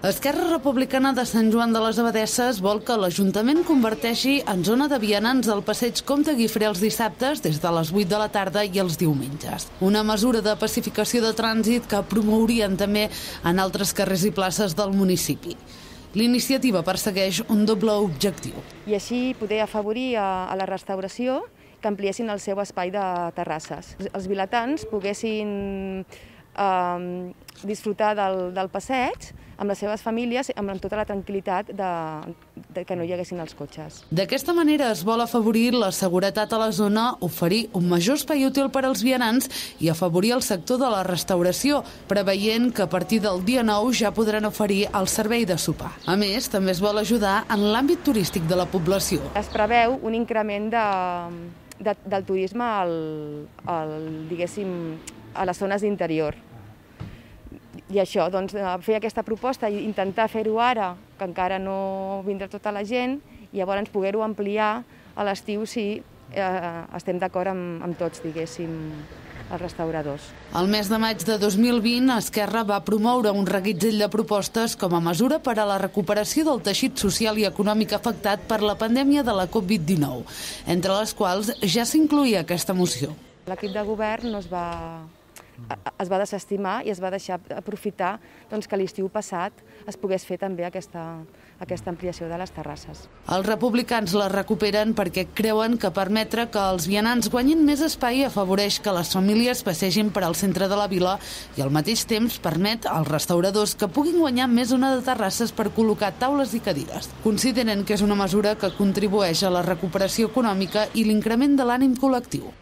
Esquerra Republicana de Sant Joan de les Abadesses vol que l'Ajuntament converteixi en zona de vianants el passeig Comte Guifré els dissabtes des de les 8 de la tarda i els diumenges. Una mesura de pacificació de trànsit que promourien també en altres carrers i places del municipi. L'iniciativa persegueix un doble objectiu. I així poder afavorir a la restauració que ampliessin el seu espai de terrasses. Els vilatans poguessin disfrutar del passeig amb les seves famílies, amb tota la tranquil·litat de que no hi haguessin els cotxes. D'aquesta manera es vol afavorir la seguretat a la zona, oferir un major espai útil per als vianants i afavorir el sector de la restauració, preveient que a partir del dia 9 ja podran oferir el servei de sopar. A més, també es vol ajudar en l'àmbit turístic de la població. Es preveu un increment del turisme diguéssim, a les zones d'interior. I això, doncs, fer aquesta proposta i intentar fer-ho ara, que encara no vindrà tota la gent, i llavors poder-ho ampliar a l'estiu si estem d'acord amb tots, diguéssim, els restauradors. El mes de maig de 2020, Esquerra va promoure un reguitzell de propostes com a mesura per a la recuperació del teixit social i econòmic afectat per la pandèmia de la Covid-19, entre les quals ja s'incloïa aquesta moció. L'equip de govern es va desestimar i es va deixar aprofitar que l'estiu passat es pogués fer també aquesta ampliació de les terrasses. Els republicans la recuperen perquè creuen que permetre que els vianants guanyin més espai afavoreix que les famílies passegin per al centre de la vila i al mateix temps permet als restauradors que puguin guanyar més zona de terrasses per col·locar taules i cadires. Consideren que és una mesura que contribueix a la recuperació econòmica i l'increment de l'ànim col·lectiu.